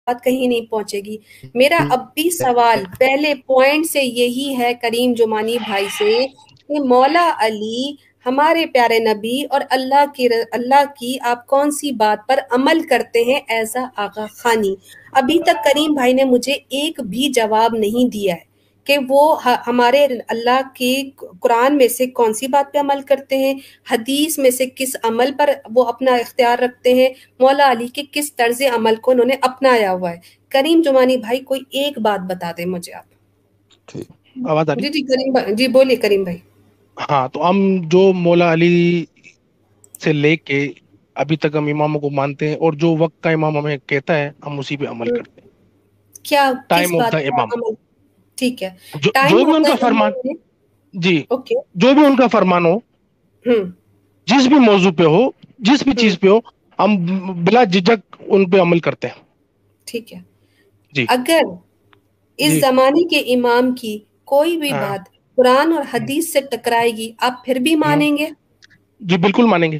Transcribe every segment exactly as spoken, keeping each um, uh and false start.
بات کہیں نہیں پہنچے گی۔ میرا اب بھی سوال پہلے پوائنٹ سے یہی ہے کریم جمانی بھائی سے کہ مولا علی ہمارے پیارے نبی اور اللہ کی اللہ کی آپ کون سی بات پر عمل کرتے ہیں ایسا آغا خانی؟ ابھی تک کریم بھائی نے مجھے ایک بھی جواب نہیں دیا ہے کہ وہ ہمارے اللہ کے قرآن میں سے کون سی بات پہ عمل کرتے ہیں، حدیث میں سے کس عمل پر وہ اپنا اختیار رکھتے ہیں، مولا علی کے کس طرز عمل کو انہوں نے اپنایا ہوا ہے۔ کریم جمانی بھائی کوئی ایک بات بتا دیں مجھے آپ۔ آواز آ رہی؟ جی جی کریم بھائی جی بولیے کریم بھائی۔ ہاں تو ہم جو مولا علی سے لے کے ابھی تک ہم اماموں کو مانتے ہیں، اور جو وقت کا امام ہمیں کہتا ہے ہم اسی پہ عمل کرتے ہیں۔ کیا کس ٹائم آف بات دا پر امام، عمل؟ ٹھیک ہے، جو ٹائم جو بھی ان ہوتا کا ہے فرمان، امام میں۔ جی اوکے۔ جو بھی ان کا فرمان ہو، ہم جس بھی موضوع پہ ہو، جس بھی ہم چیز پہ ہو، ہم بلا جھجک ان پہ عمل کرتے ہیں۔ ٹھیک ہے، جی اگر اس جی زمانے کے امام کی کوئی بھی ہاں بات قرآن اور حدیث سے ٹکرائے گی آپ پھر بھی ہوں، مانیں گے؟ جی بالکل مانیں گے۔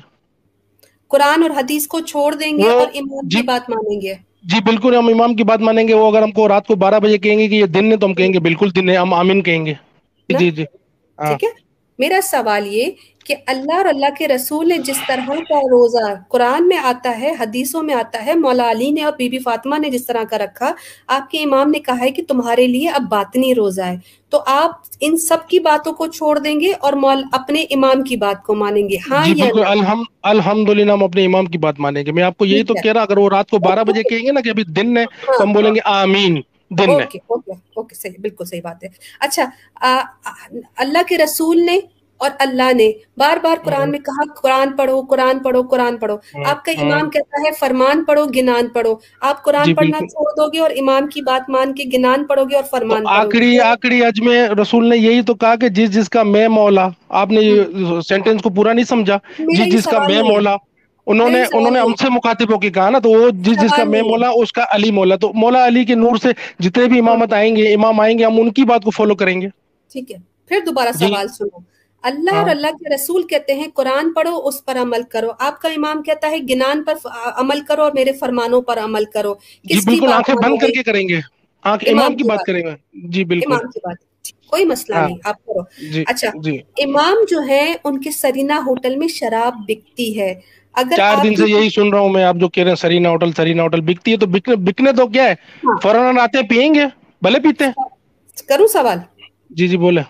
قرآن اور حدیث کو چھوڑ دیں گے وہ اور امام جی کی بات مانیں گے؟ جی بالکل ہم امام کی بات مانیں گے۔ وہ اگر ہم کو رات کو بارہ بجے کہیں گے کہ یہ دن ہے تو ہم کہیں گے بالکل دن ہے، ہم آمین کہیں گے۔ جی نا جی جی ہاں ٹھیک ہے۔ میرا سوال یہ کہ اللہ اور اللہ کے رسول نے جس طرح کا روزہ قرآن میں آتا ہے، حدیثوں میں آتا ہے، مولا علی نے اور بی بی فاطمہ نے جس طرح کا رکھا، آپ کے امام نے کہا ہے کہ تمہارے لیے اب باطنی روزہ ہے، تو آپ ان سب کی باتوں کو چھوڑ دیں گے اور مول اپنے امام کی بات کو مانیں گے، ہاں جی یا بالکل، نہ؟ الحمد الحمد للہ ہم اپنے امام کی بات مانیں گے۔ میں آپ کو یہی ٹھیک تو ہے، کہہ رہا، اگر وہ رات کو بارہ بجے اوکے کہیں گے نا کہ ابھی دن ہے ہاں تو ہم بولیں گے آمین، دن ہے۔ اوکے اوکے اوکے صحیح، بالکل صحیح بات ہے۔ اچھا، آ, آ, اللہ کے رسول نے اور اللہ نے بار بار قرآن ہوں، میں کہا قرآن پڑھو قرآن پڑھو قرآن پڑھو، ہوں، آپ کا ہوں، امام کہتا ہے فرمان پڑھو گنان پڑھو، آپ قرآن جی پڑھنا بالکل۔ چھوڑ دو گے اور امام کی بات مان کے گنان پڑھو گے اور تو فرمان پڑھو آخری گے؟ آخری حج میں رسول نے یہی تو کہا کہ جس جس کا میں مولا، آپ نے ہم، یہ سینٹینس کو پورا نہیں سمجھا، میرا جس یہ جس کا سوال میں نہیں ہے، مولا، انہوں میرا نے یہ انہوں سوال نے نہیں ہم ہے، سے مخاطب ہو کے کہا نا، تو وہ جس جس کا سوال میں نہیں ہے۔ مولا اس کا علی مولا، تو مولا علی کے نور سے جتنے بھی ہم، امامت آئیں گے، امام آئیں گے، ہم ان کی بات کو فالو کریں گے۔ ٹھیک ہے، پھر دوبارہ جی سوال سنو۔ اللہ اور ہاں اللہ کے رسول کہتے ہیں قرآن پڑھو اس پر عمل کرو، آپ کا امام کہتا ہے گنان پر عمل کرو اور میرے فرمانوں پر عمل کرو، جی کس کی بالکل، بات آنکھیں مانو بند کر گے؟ کے کریں گے، آنکھ امام امام کی کی بات بات، کریں گے۔ جی بالکل، امام کی بات، کوئی مسئلہ ہاں نہیں، آپ کرو۔ جی اچھا، جی امام جو ہے ان کے سرینا ہوٹل میں شراب بکتی ہے، اگر چار آپ دن کی، سے یہی سن رہا ہوں میں، آپ جو کہہ رہے ہیں سرینا ہوٹل سرینا ہوٹل بکتی ہے، تو بکنے بکنے تو کیا ہے، ہاں فوراً آتے ہیں پیئیں گے، بھلے پیتے ہیں۔ کروں سوال؟ جی جی بولے۔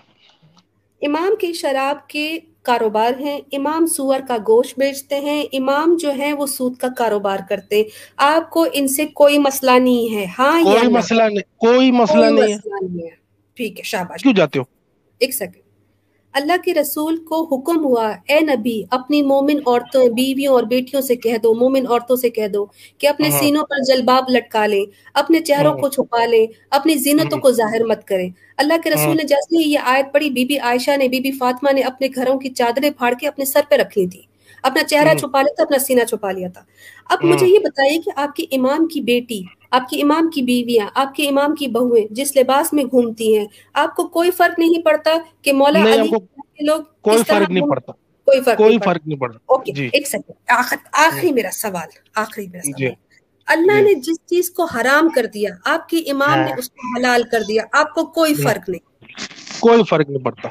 امام کے شراب کے کاروبار ہیں، امام سور کا گوشت بیچتے ہیں، امام جو ہیں وہ سود کا کاروبار کرتے ہیں، آپ کو ان سے کوئی مسئلہ نہیں ہے، ہاں یا کوئی نہ؟ مسئلہ نہیں، کوئی مسئلہ کوئی نہیں ہے۔ مسئلہ نہیں ہے، ٹھیک ہے، شاباش۔ کیوں جاتے ہو؟ ایک سیکنڈ، اللہ کے رسول کو حکم ہوا اے نبی اپنی مومن عورتوں بیویوں اور بیٹیوں سے کہہ دو، مومن عورتوں سے کہہ دو کہ اپنے ہاں سینوں پر جلباب لٹکا لیں، اپنے چہروں ہاں کو چھپا لیں، اپنی زینتوں ہاں کو ظاہر مت کریں۔ اللہ کے ہاں رسول نے جیسے ہی یہ آیت پڑھی، بی بی عائشہ نے، بی بی فاطمہ نے اپنے گھروں کی چادریں پھاڑ کے اپنے سر پہ رکھ لی تھی، اپنا چہرہ ہاں چھپا لیا تھا، اپنا سینہ چھپا لیا تھا۔ اب مجھے ہاں یہ بتائیے کہ آپ کے امام کی بیٹی، آپ کے امام کی بیویاں، آپ کے امام کی بہویں جس لباس میں گھومتی ہیں، آپ کو کوئی فرق نہیں پڑتا کہ مولا نہیں، ہم علی کو کے لوگ کوئی کس طرح فرق نہیں گھوم، پڑتا، کوئی فرق نہیں کوئی پڑتا؟ فرق نہیں پڑتا۔ اوکے، جی ایک سیکنڈ، آخر ہاں، آخری میرا سوال، آخری میرا جی سوال، اللہ جی نے جس چیز کو حرام کر دیا آپ کے امام ہاں، نے اس کو حلال کر دیا، آپ کو کوئی ہاں، فرق نہیں؟ کوئی فرق نہیں پڑتا۔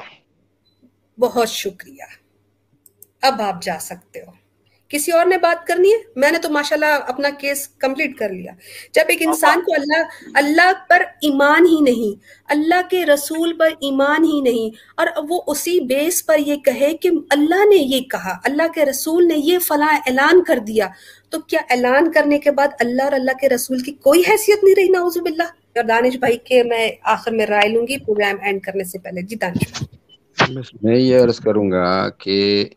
بہت شکریہ، اب آپ جا سکتے ہو۔ کسی اور نے بات کرنی ہے؟ میں نے تو ماشاءاللہ اپنا کیس کمپلیٹ کر لیا۔ جب ایک انسان کو اللہ اللہ پر ایمان ہی نہیں، اللہ کے رسول پر ایمان ہی نہیں، اور وہ اسی بیس پر یہ کہے کہ اللہ نے یہ کہا، اللہ کے رسول نے یہ فلاں اعلان کر دیا، تو کیا اعلان کرنے کے بعد اللہ اور اللہ کے رسول کی کوئی حیثیت نہیں رہی؟ نعوذ باللہ۔ اور دانش بھائی کے میں آخر میں رائے لوں گی پروگرام اینڈ کرنے سے پہلے۔ جی دانش بھائی۔ میں یہ عرض کروں گا کہ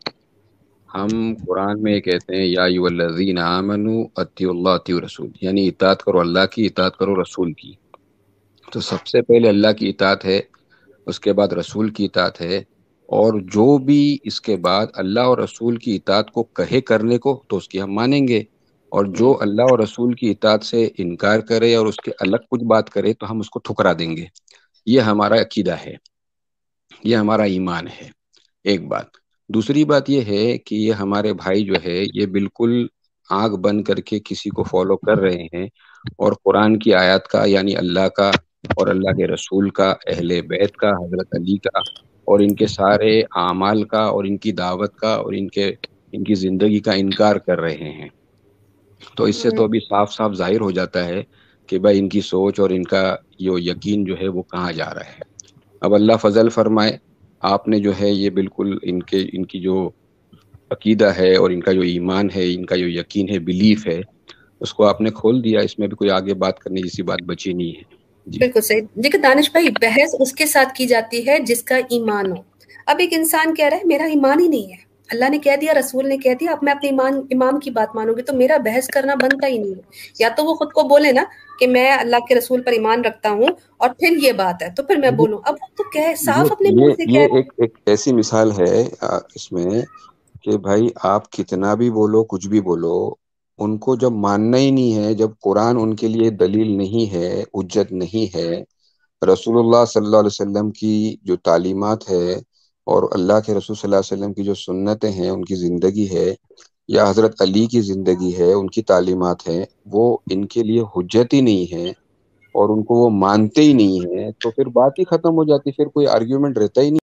ہم قرآن میں کہتے ہیں یا ایھا الذین آمنوا اطیعوا اللہ اطیعوا الرسول، یعنی اطاعت کرو اللہ کی، اطاعت کرو رسول کی۔ تو سب سے پہلے اللہ کی اطاعت ہے، اس کے بعد رسول کی اطاعت ہے، اور جو بھی اس کے بعد اللہ اور رسول کی اطاعت کو کہے کرنے کو تو اس کی ہم مانیں گے، اور جو اللہ اور رسول کی اطاعت سے انکار کرے اور اس کے الگ کچھ بات کرے تو ہم اس کو ٹھکرا دیں گے۔ یہ ہمارا عقیدہ ہے، یہ ہمارا ایمان ہے، ایک بات۔ دوسری بات یہ ہے کہ یہ ہمارے بھائی جو ہے یہ بالکل آنکھ بند کر کے کسی کو فالو کر رہے ہیں، اور قرآن کی آیات کا یعنی اللہ کا اور اللہ کے رسول کا، اہل بیت کا، حضرت علی کا اور ان کے سارے اعمال کا اور ان کی دعوت کا اور ان کے ان کی زندگی کا انکار کر رہے ہیں۔ تو اس سے تو ابھی صاف صاف ظاہر ہو جاتا ہے کہ بھائی ان کی سوچ اور ان کا یہ یقین جو ہے وہ کہاں جا رہا ہے۔ اب اللہ فضل فرمائے، آپ نے جو ہے یہ بالکل ان کے ان کی جو عقیدہ ہے اور ان کا جو ایمان ہے، ان کا جو یقین ہے، بلیف ہے، اس کو آپ نے کھول دیا، اس میں بھی کوئی آگے بات کرنے جیسی بات بچی نہیں ہے۔ جی بالکل صحیح۔ دیکھیں دانش بھائی، بحث اس کے ساتھ کی جاتی ہے جس کا ایمان ہو۔ اب ایک انسان کہہ رہا ہے میرا ایمان ہی نہیں ہے، اللہ نے کہہ دیا، رسول نے کہہ دیا، اب میں اپنے ایمان امام کی بات مانوں گی، تو میرا بحث کرنا بنتا ہی نہیں ہے۔ یا تو وہ خود کو بولے نا کہ میں اللہ کے رسول پر ایمان رکھتا ہوں اور پھر یہ بات ہے تو پھر میں بولوں۔ اب وہ تو کہہ صاف اپنے منہ سے یہ کہہ یہ رہے ایک ایک ایسی مثال ہے اس میں کہ بھائی آپ کتنا بھی بولو، کچھ بھی بولو، ان کو جب ماننا ہی نہیں ہے، جب قرآن ان کے لیے دلیل نہیں ہے، حجت نہیں ہے، رسول اللہ صلی اللہ علیہ وسلم کی جو تعلیمات ہے اور اللہ کے رسول صلی اللہ علیہ وسلم کی جو سنتیں ہیں، ان کی زندگی ہے، یا حضرت علی کی زندگی ہے، ان کی تعلیمات ہیں، وہ ان کے لیے حجت ہی نہیں ہے اور ان کو وہ مانتے ہی نہیں ہیں، تو پھر بات ہی ختم ہو جاتی، پھر کوئی آرگیومنٹ رہتا ہی نہیں۔